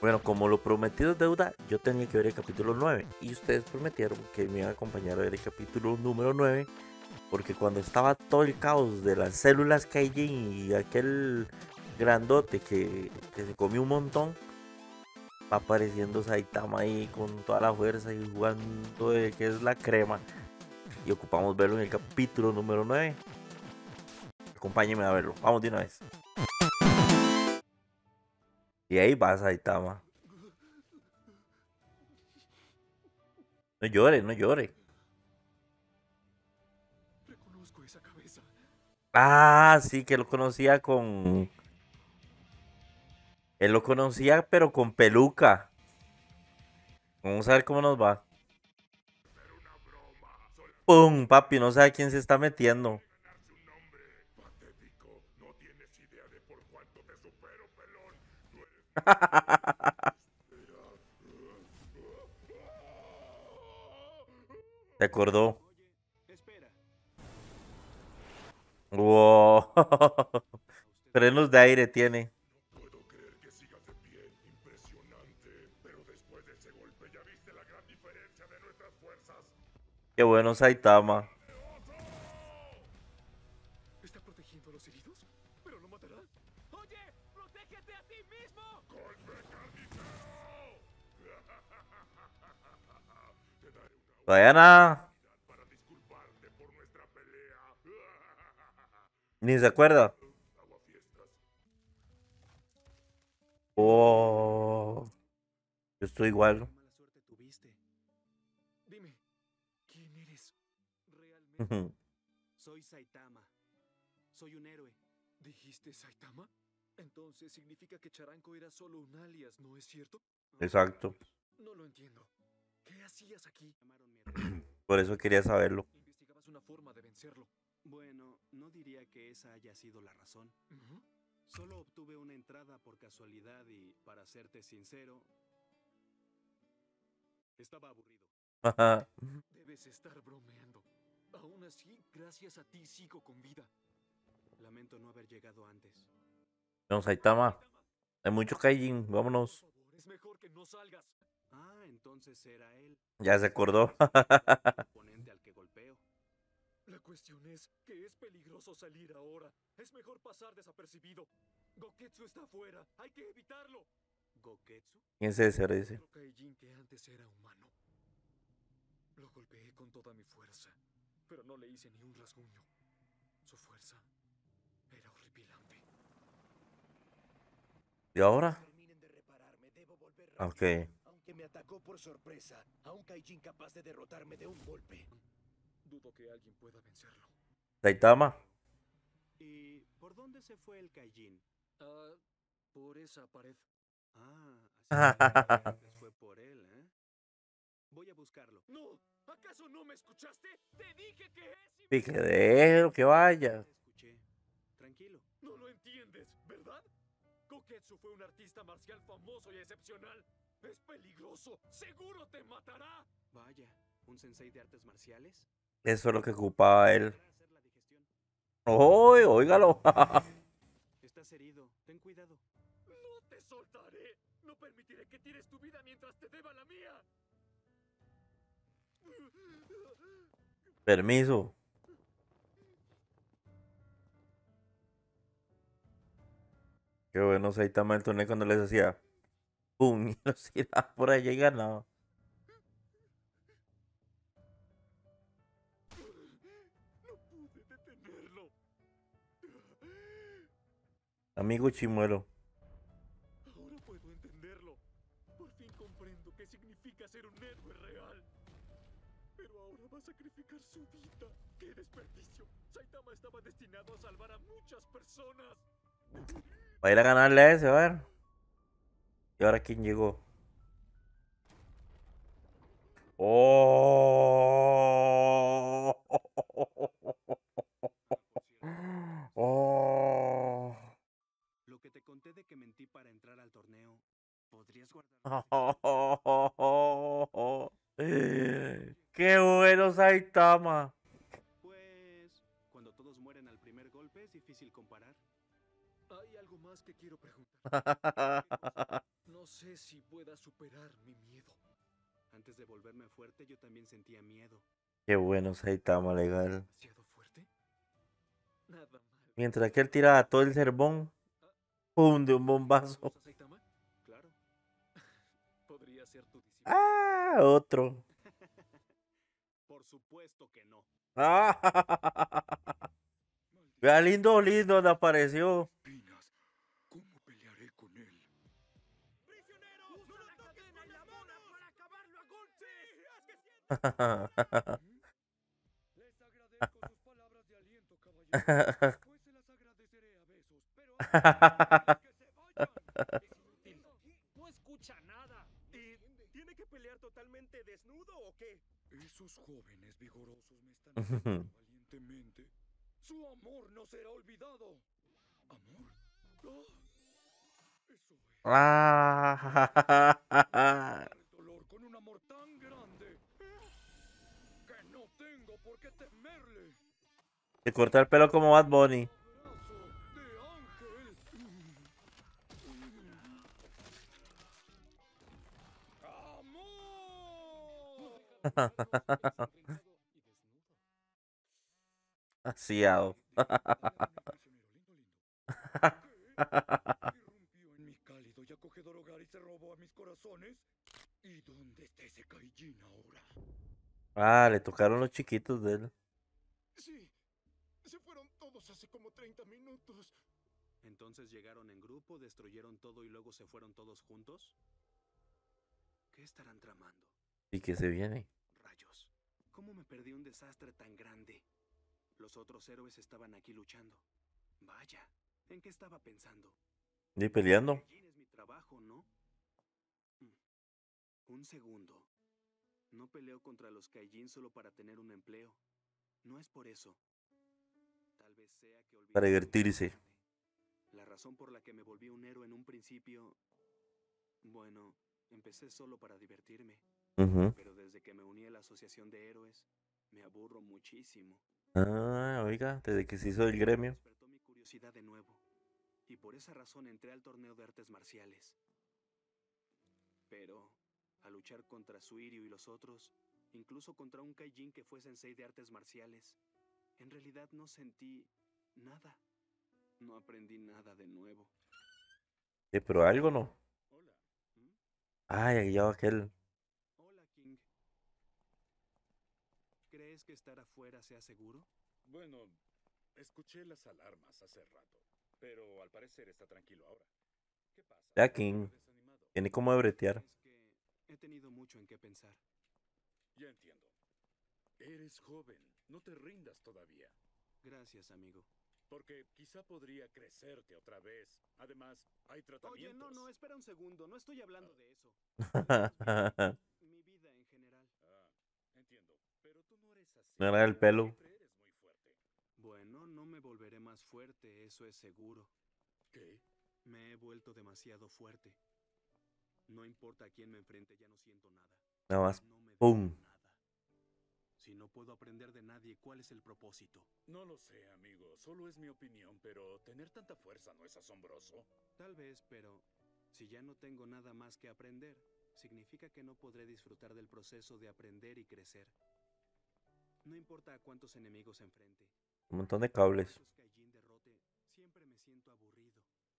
Bueno, como lo prometido es deuda, yo tenía que ver el capítulo 9 y ustedes prometieron que me iban a acompañar a ver el capítulo número 9 porque cuando estaba todo el caos de las células Kaijin y aquel grandote que se comió un montón, va apareciendo Saitama ahí con toda la fuerza y jugando de que es la crema y ocupamos verlo en el capítulo número 9. Acompáñenme a verlo, vamos de una vez. Y ahí va Saitama. No llore, no llore. Reconozco esa cabeza. Ah, sí, que lo conocía con... Él lo conocía, pero con peluca. Vamos a ver cómo nos va. ¡Pum! Papi, no sabe quién se está metiendo. Patético. No tienes idea de por cuánto te supero, pelón. Se acordó. Oye, espera. Wow. ¿A usted Frenos de aire tiene. Puedo creer que sigas de pie. Impresionante. Pero después de ese golpe ya viste la gran diferencia de nuestras fuerzas. Qué bueno Saitama. ¿Está protegiendo a los heridos? ¿Pero lo matará? Oye, protégete a ti mismo. ¡Golpe carnicero! Te daré una Todavía nada. oportunidad para disculparte por nuestra pelea. Ni se acuerda. Aguafiestas. Oh. Yo estoy igual. Qué mala suerte tuviste. Dime, ¿quién eres? Realmente soy Saitama. Soy un héroe. ¿Dijiste Saitama? Entonces significa que Charanko era solo un alias, ¿no es cierto? Exacto. No lo entiendo. ¿Qué hacías aquí? Llamaron mi atención. Por eso quería saberlo. Investigabas una forma de vencerlo. Bueno, no diría que esa haya sido la razón. Ujú. Solo obtuve una entrada por casualidad y, para serte sincero, estaba aburrido. Debes estar bromeando. Aún así, gracias a ti sigo con vida. Lamento no haber llegado antes. No, Saitama. Hay mucho Kaijin. Por Vámonos. favor, es mejor que no salgas. Ah, entonces era él. Ya se acordó. El oponente al que golpeo. La cuestión es que es peligroso salir ahora. Es mejor pasar desapercibido. Goketsu está afuera. Hay que evitarlo. ¿Goketsu? ¿Quién es ese? Dice. Otro Kaijin que antes era humano. Lo golpeé con toda mi fuerza, pero no le hice ni un rasguño. Su fuerza era horripilante. ¿Y ahora? Terminen de repararme, debo volver Ok. rápido. Aunque me atacó por sorpresa, aún Kaijin capaz de derrotarme de un golpe. Dudo que alguien pueda vencerlo. Saitama. ¿Y por dónde se fue el Kaijin? Ah, por esa pared. Ah, así que fue por él, ¿eh? Voy a buscarlo. ¡No! ¿Acaso no me escuchaste? ¡Te dije que es Dije, déjelo que vaya. Te escuché. Tranquilo. No lo entiendes, ¿verdad? Goketsu fue un artista marcial famoso y excepcional. Es peligroso. ¡Seguro te matará! Vaya, ¿un sensei de artes marciales? Eso es lo que ocupaba él. ¿Podrá hacer la digestión? ¡Uy, óigalo! Estás herido. Ten cuidado. ¡No te soltaré! ¡No permitiré que tires tu vida mientras te deba la mía! Permiso. Qué bueno Saitama el torneo cuando les hacía pum y los tiraba por allá y ganaba. No pude detenerlo. Amigo chimuelo. Ahora puedo entenderlo. Por fin comprendo qué significa ser un héroe real. Pero ahora va a sacrificar su vida. ¡Qué desperdicio! Saitama estaba destinado a salvar a muchas personas. Va a ir a ganarle a ese, a ver. ¿Y ahora quién llegó? ¡Oh! ¡Oh! Lo que te conté de que mentí para entrar al torneo, ¿podrías guardarlo ¡Qué bueno Saitama! Pues, cuando todos mueren al primer golpe es difícil comparar. Hay Hay algo más que quiero preguntar. No sé si pueda superar mi miedo. Antes de volverme fuerte, yo también sentía miedo. Qué bueno, Saitama, legal. ¿Demasiado fuerte? Nada mal. Mientras que él tiraba todo el sermón, ¡pum! De un bombazo. ¿Cosa, Saitama? Claro. ¿Podría ser tu discípulo? ¡Ah! Otro. Por supuesto que no. Vea, lindo, lindo, donde apareció. Pinas, ¿cómo pelearé con él? ¡Prisionero! ¡Usa la cadena y la mona para acabarlo a golpes! Les agradezco sus palabras de aliento, caballero. Después se las agradeceré a besos, pero antes que se vayan. Es inútil. No escucha nada. ¿Y tiene que pelear totalmente desnudo o qué? Esos jóvenes vigorosos me están haciendo valientemente. Su amor no será olvidado. ¿Amor? Oh, eso es. El dolor con un amor tan grande que no tengo por qué temerle. Se corta el pelo como Bad Bunny. Abrazo de ángel. ¡Amor! Asiado. Irrumpió en mi cálido y acogedor hogar y se robó a mis corazones. ¿Y dónde está ese Kaijin ahora? Ah, le tocaron los chiquitos de él. Sí, se fueron todos hace como 30 minutos. Entonces llegaron en grupo, destruyeron todo y luego se fueron todos juntos. ¿Qué estarán tramando? ¿Y que se viene? Rayos. ¿Cómo me perdí un desastre tan grande? Los otros héroes estaban aquí luchando. Vaya, ¿en qué estaba pensando? ¿Y peleando? Kaijin es mi trabajo, ¿no? Un segundo. No peleo contra los Kaijin solo para tener un empleo. No es por eso. Tal vez sea que olvidé Para algo divertirse. importante. La razón por la que me volví un héroe en un principio... Bueno, empecé solo para divertirme. Ujú. Pero desde que me uní a la asociación de héroes, me aburro muchísimo. Ah, oiga, desde que se hizo el gremio. Despertó mi curiosidad de nuevo. Y por esa razón entré al torneo de artes marciales. Pero, al luchar contra Suiryu y los otros, incluso contra un Kaijin que fue sensei de artes marciales, en realidad no sentí nada. No aprendí nada de nuevo. Pero algo no. Hola. ¿Mm? Ay, ahí va aquel. Hola, King. ¿Crees que estar afuera sea seguro? Bueno, escuché las alarmas hace rato, pero al parecer está tranquilo ahora. ¿Qué pasa? Ya, King. Desanimado. Tiene como de bretear. Es que he tenido mucho en qué pensar. Ya entiendo. Eres joven, no te rindas todavía. Gracias, amigo. Porque quizá podría crecerte otra vez. Además, hay tratamientos. Oye, no, espera un segundo. No estoy hablando de eso. Mi vida en general. Ah, entiendo. Pero tú no eres así. No era el pelo. Siempre eres muy fuerte. Bueno, no me volveré más fuerte, eso es seguro. ¿Qué? Me he vuelto demasiado fuerte. No importa a quién me enfrente, ya no siento nada. Nada más. No me ¡Pum! duele nada. Si no puedo aprender de nadie, ¿cuál es el propósito? No lo sé, amigo. Solo es mi opinión, pero tener tanta fuerza no es asombroso. Tal vez, pero si ya no tengo nada más que aprender, significa que no podré disfrutar del proceso de aprender y crecer. No importa a cuántos enemigos enfrente. Un montón de cables. Cuántos Kaijin derrote, siempre me siento aburrido.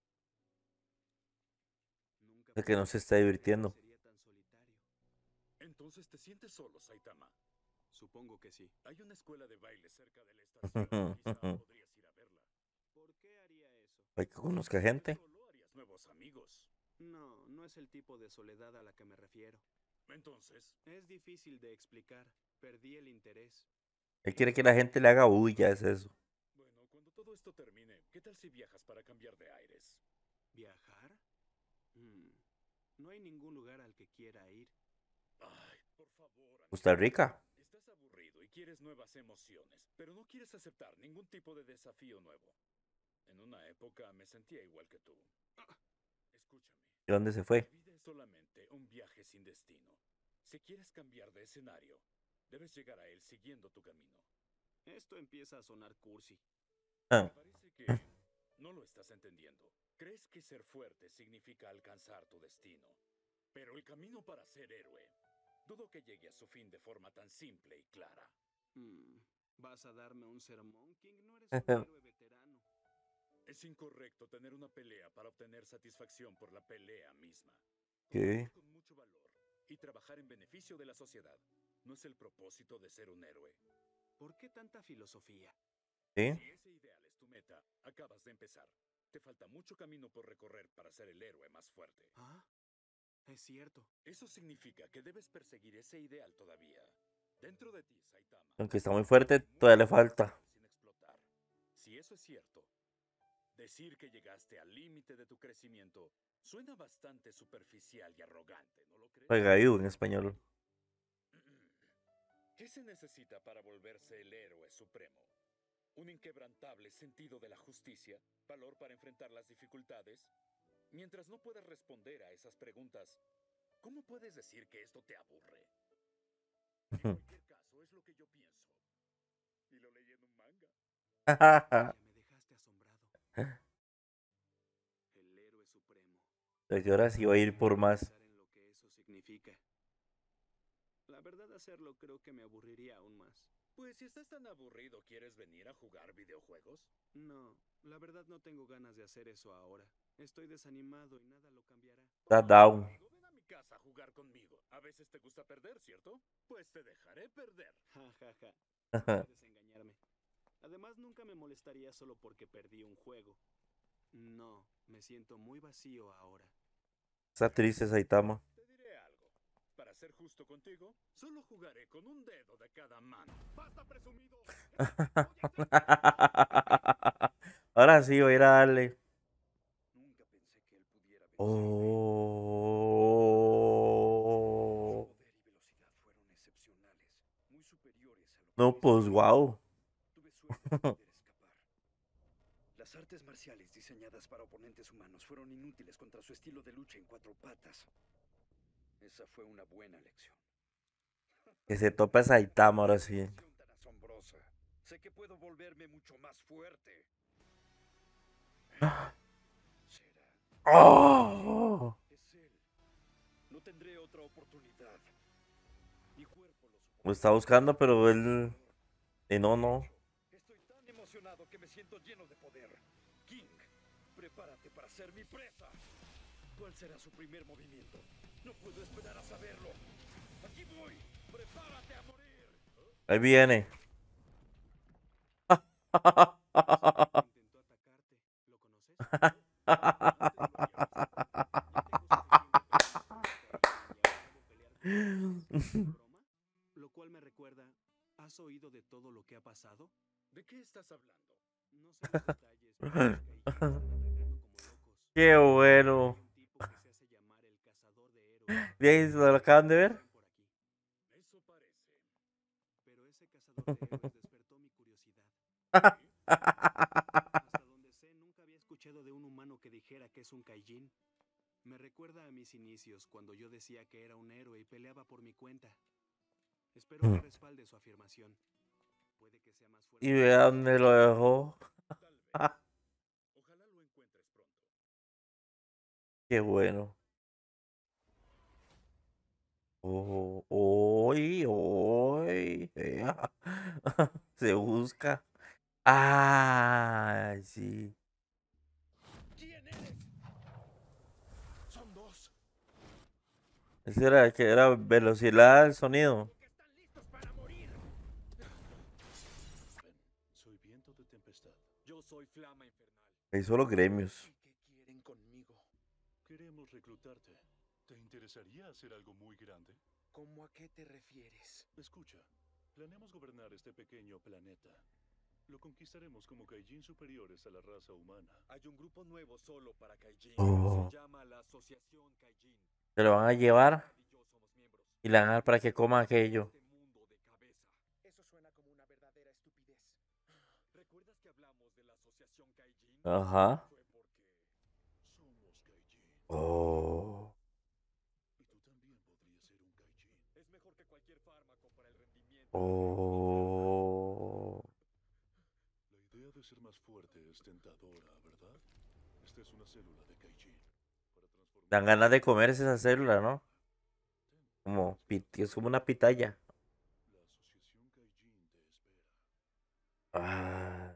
Nunca De que no pensé se está que divirtiendo. sería tan solitario. Entonces te sientes solo, Saitama. Supongo que sí. Hay una escuela de baile cerca de la estación. Quizá podrías ir a verla. ¿Por qué haría eso? Hay que conozca gente. Solo harías nuevos amigos. No, no es el tipo de soledad a la que me refiero. Entonces, Es difícil de explicar. Perdí el interés. Él quiere que la gente le haga bulla, es eso. bueno, cuando todo esto termine, ¿qué tal si viajas para cambiar de aires? ¿Viajar? No hay ningún lugar al que quiera ir. Ay, por favor, amigo. Costa Rica. Estás aburrido y quieres nuevas emociones, pero no quieres aceptar ningún tipo de desafío nuevo. En una época me sentía igual que tú. Escúchame. ¿Y dónde se fue? La vida es solamente un viaje sin destino. Si quieres cambiar de escenario, debes llegar a él siguiendo tu camino. Esto empieza a sonar cursi. Ah, Me parece que No lo estás entendiendo. Crees que ser fuerte significa alcanzar tu destino. Pero el camino para ser héroe, dudo que llegue a su fin de forma tan simple y clara. ¿Vas a darme un sermón, King? No eres un héroe veterano. Es incorrecto tener una pelea para obtener satisfacción por la pelea misma. ¿Qué? Con mucho valor y trabajar en beneficio de la sociedad. No es el propósito de ser un héroe. ¿Por qué tanta filosofía? ¿Sí? Si ese ideal es tu meta, acabas de empezar. Te falta mucho camino por recorrer para ser el héroe más fuerte. Ah, es cierto. Eso significa que debes perseguir ese ideal todavía. Dentro de ti, Saitama. Aunque está muy fuerte, todavía le falta. Sin explotar. Si eso es cierto, decir que llegaste al límite de tu crecimiento suena bastante superficial y arrogante, ¿no lo crees? Regaído en español. ¿Qué se necesita para volverse el héroe supremo? ¿Un inquebrantable sentido de la justicia? ¿Valor para enfrentar las dificultades? Mientras no puedas responder a esas preguntas, ¿cómo puedes decir que esto te aburre? En cualquier caso, es lo que yo pienso. Y lo leí en un manga. Ya me dejaste asombrado. El héroe supremo. ¿De qué hora sí voy a ir por más? Pensar en lo que eso significa. La verdad, hacerlo creo que me aburriría aún más. Pues si estás tan aburrido, ¿quieres venir a jugar videojuegos? No, la verdad no tengo ganas de hacer eso ahora. Estoy desanimado y nada lo cambiará. Está down. Ven a mi casa a jugar conmigo. A veces te gusta perder, ¿cierto? Pues te dejaré perder. Ja, ja, ja. No puedes engañarme. Además, nunca me molestaría solo porque perdí un juego. No, me siento muy vacío ahora. Está triste Saitama. Te diré algo. Para ser justo contigo, solo jugaré con un dedo de cada mano. ¡Basta, presumido! Ahora sí voy a ir a darle. Nunca pensé que él pudiera vencer. Oh. Su poder y velocidad fueron excepcionales, muy superiores a lo que No, pues wow. tuve suerte de poder escapar. Las artes marciales diseñadas para oponentes humanos fueron inútiles contra su estilo de lucha en 4 patas. Esa fue una buena lección. Que se topa a Saitama ahora sí. Lección tan asombrosa. Sé que puedo volverme mucho más fuerte. Será. Oh. Es él. No tendré otra oportunidad. Mi cuerpo lo Lo está buscando, pero él. No. Estoy tan emocionado que me siento lleno de poder. King, prepárate para ser mi presa. ¿Cuál será su primer movimiento? No puedo esperar a saberlo. Aquí voy. Prepárate a morir. Ahí viene. Intentó atacarte. ¿Lo conoces? ¿Broma? Lo cual me recuerda, ¿has oído de todo lo que ha pasado? ¿De qué estás hablando? No sé los detalles, pero los Kaijin están atacando como locos. Qué bueno. Hay un tipo que se hace llamar el cazador de héroes. ¿Bien? ¿Se lo acaban de ver? Por aquí. Eso parece. Pero ese cazador de héroes despertó mi curiosidad. Hasta donde sé, nunca había escuchado de un humano que dijera que es un Kaijin. Me recuerda a mis inicios, cuando yo decía que era un héroe y peleaba por mi cuenta. Espero que respalde su afirmación. Puede que sea más fuerte. Y vea dónde lo dejó. Tal vez. Ojalá lo encuentres pronto. Qué bueno. Oh, hoy. Se busca. Ah, sí. ¿Quién eres? Son 2. Ese era que era velocidad del sonido. Que están listos para morir. Soy viento de tempestad. Yo soy Flama Infernal. Ahí son los gremios. ¿Y qué quieren conmigo? Queremos reclutarte. ¿Te interesaría hacer algo muy grande? ¿Cómo a qué te refieres? Escucha, planeamos gobernar este pequeño planeta. Lo conquistaremos como Kaijin superiores a la raza humana. Hay un grupo nuevo solo para Kaijin. Oh. Se llama la Asociación Kaijin. Se lo van a llevar Y yo somos miembros. y le van a dar para que coma aquello. Este mundo de cabeza. Eso suena como una verdadera estupidez. ¿Recuerdas que hablamos de la Asociación Kaijin? Ajá. Fue porque Somos Kaijin. Oh. Y tú también podrías ser un Kaijin. es mejor que cualquier fármaco para el rendimiento. Oh. La idea de ser más más fuerte es tentadora, ¿verdad? Esta es una célula de Kaijin. Para transformar Dan ganas de comerse esa célula, ¿no? Como, es como una pitaya. la asociación Kaijin te espera. Ah,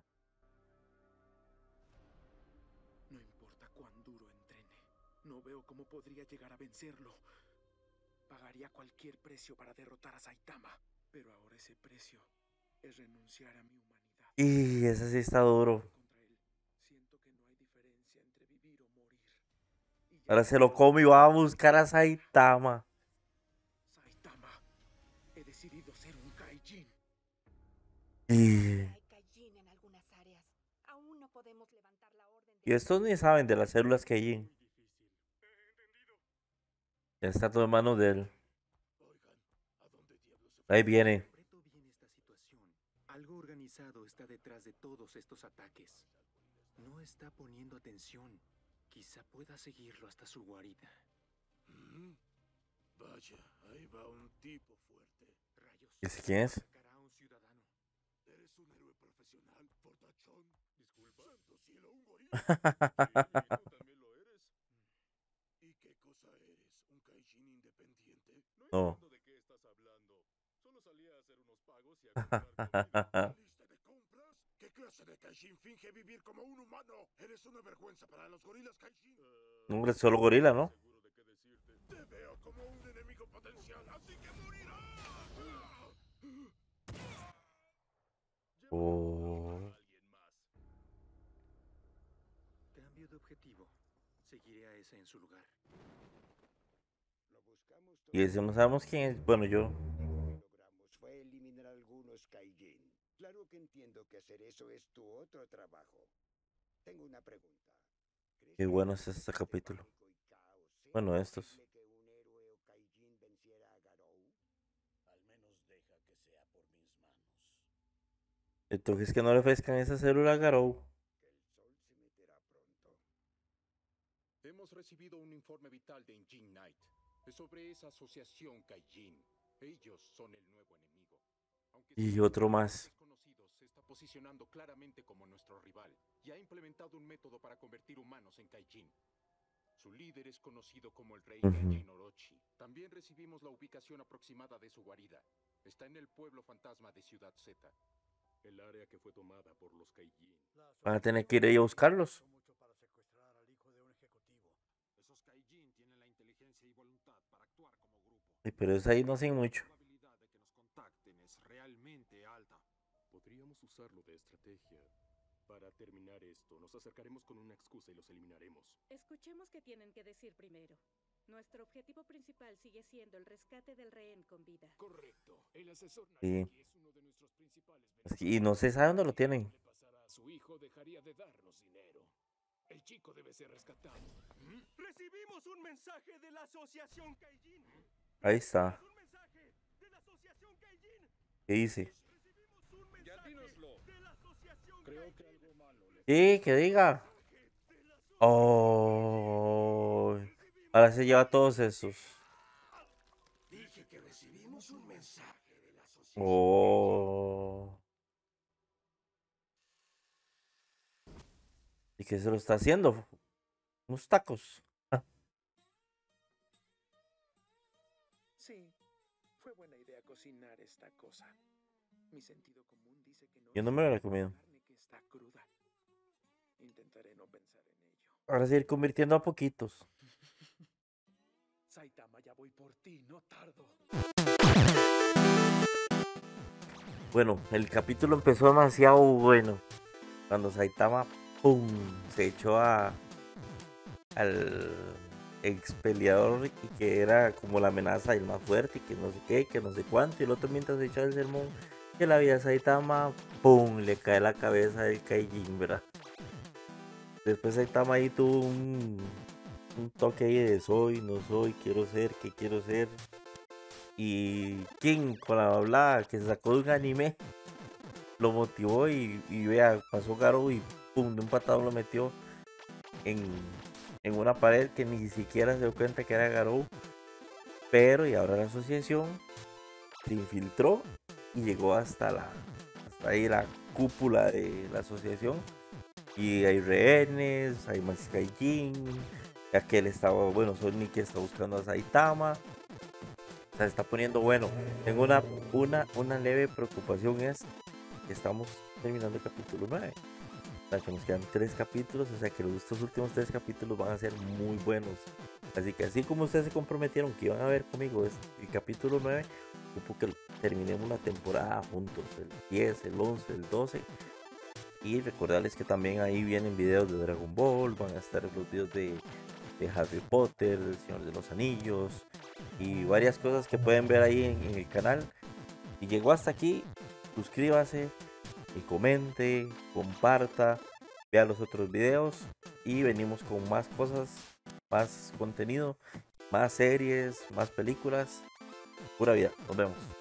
No importa cuán duro entrene, no veo cómo podría llegar a vencerlo. Pagaría cualquier precio para derrotar a Saitama, pero ahora ese precio es renunciar a mi humanidad. y ese sí está duro. Contra él, siento que no hay diferencia entre vivir o morir. Y ya Ahora no se lo puedo come y va a buscar a Saitama. Saitama, he decidido ser un Kaijin. Y, Hay Kaijin en algunas áreas. Aún no podemos levantar la orden y estos ni saben de las células que hay. Ya está todo en manos de él. Ahí viene. Interpreto bien esta situación. Algo organizado está detrás de todos estos ataques. No está poniendo atención. Quizá pueda seguirlo hasta su guarida. Vaya, ahí va un tipo fuerte. Rayos. ¿Y ese quién es? Atacará a un ciudadano. ¿Eres un héroe profesional, fortachón? Disculpa. Santo cielo, un gorila. Sí, y tú también lo eres. ¿Y qué cosa eres? ¿Un Kaijin independiente? No. entiendo de qué estás hablando. Solo salía a hacer unos pagos y a comprar comida. ¿Lista de compras? ¿Qué clase de Kaijin finge vivir como un humano? Eres una vergüenza para los gorilas Kaijin. Hombre, solo gorila, ¿no? Seguro de qué decirte. Te veo como un enemigo potencial, así que morirás. Oh. Cambio de objetivo. Seguiré a ese en su lugar. Lo buscamos Y ese no sabemos quién es. Bueno, yo. Lo que logramos fue eliminar algunos Kaijin. Claro que entiendo que hacer eso es tu otro trabajo. Tengo una pregunta. ¿Crees Qué que bueno la es este situación de capítulo. pánico y caos sea Bueno, estos. posible que un héroe o Kaijin venciera a Garou? Al menos deja que sea por mis manos. Entonces que no le ofrezcan esa célula a Garou. Que el sol se meterá pronto. Hemos recibido un informe vital de Engine Knight. Es sobre esa asociación Kaijin. Ellos son el nuevo enemigo. Aunque Y sea otro un más. desconocido, se está posicionando claramente como nuestro rival y ha implementado un método para convertir humanos en Kaijin. Su líder es conocido como el rey Ujú. Kaijin Orochi. También recibimos la ubicación aproximada de su guarida. Está en el pueblo fantasma de Ciudad Z. El área que fue tomada por los Kaijin. Van a tener que ir ahí a buscarlos. Esos Kaijin tienen la inteligencia y voluntad para actuar como grupo. Sí, pero es ahí no hacen mucho. La probabilidad de que nos contacten es realmente alta. Podríamos usarlo de estrategia. Para terminar esto, nos acercaremos con una excusa y los eliminaremos. Escuchemos qué tienen que decir primero. Nuestro objetivo principal sigue siendo el rescate del rehén con vida. Correcto. El asesor Sí. Nariki es uno de nuestros principales Y no se sabe dónde lo tienen. le pasará a su hijo, dejaría de darnos dinero. El chico debe ser rescatado. ¡Recibimos un mensaje de la Asociación Kaijin! Ahí está. ¡Un mensaje de la Asociación Kaijin! ¿Qué dice? ¡Recibimos un Ya mensaje dínoslo. de la Asociación Creo que Kaijin! algo malo le Sí, que diga. Oh. Ahora se lleva a todos esos. Dije que recibimos un mensaje de la asociación. Oh. ¿Y qué se lo está haciendo? Unos tacos. Sí, fue buena idea cocinar esta cosa. Mi sentido común dice que no Yo no es me lo una recomiendo. carne que está cruda. Intentaré no pensar en ello. Ahora se ir convirtiendo a poquitos. Saitama, ya voy por ti, no tardo. Bueno, el capítulo empezó demasiado bueno. Cuando Saitama, ¡pum!, se echó al ex peleador y que era como la amenaza y el más fuerte y que no sé qué, que no sé cuánto. Y el otro mientras se echaba el sermón que la vida de Saitama, ¡pum!, le cae la cabeza del Kaijin, ¿verdad? Después Saitama ahí tuvo un toque ahí de soy, no soy, quiero ser, ¿qué quiero ser? Y King con la hablada que se sacó de un anime lo motivó y vea, pasó Garou y pum, de un patado lo metió en una pared que ni siquiera se dio cuenta que era Garou. Pero y ahora la asociación se infiltró y llegó hasta ahí la cúpula de la asociación Y hay rehenes, hay más Kaijin. Aquel estaba, bueno, Sonic está buscando a Saitama. O sea, se está poniendo bueno. Tengo una leve preocupación, es que estamos terminando el capítulo 9. O sea, que nos quedan 3 capítulos, o sea que estos últimos 3 capítulos van a ser muy buenos. Así que así como ustedes se comprometieron que iban a ver conmigo el capítulo 9, supongo que terminemos la temporada juntos, el 10, el 11, el 12. Y recordarles que también ahí vienen videos de Dragon Ball, van a estar los videos de Harry Potter, El Señor de los Anillos y varias cosas que pueden ver ahí en el canal. Si llegó hasta aquí, suscríbase y comente, comparta, vea los otros videos y venimos con más cosas, más contenido, más series, más películas. Pura vida, nos vemos.